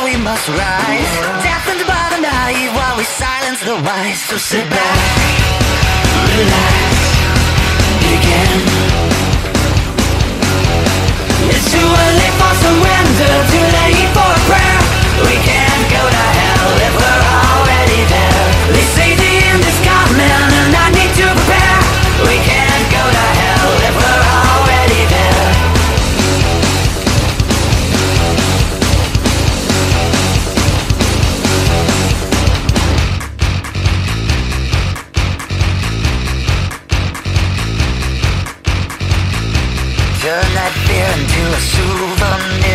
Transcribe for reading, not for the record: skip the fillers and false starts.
we must rise, deafened by the naive while we silence the wise. So sit back, relax, begin. It's too early for surrender, too late for a prayer. We can't go to hell if we're already there. They say the end is coming and I need to prepare. We can't go to hell if we're already there. Turn that fear into a souvenir.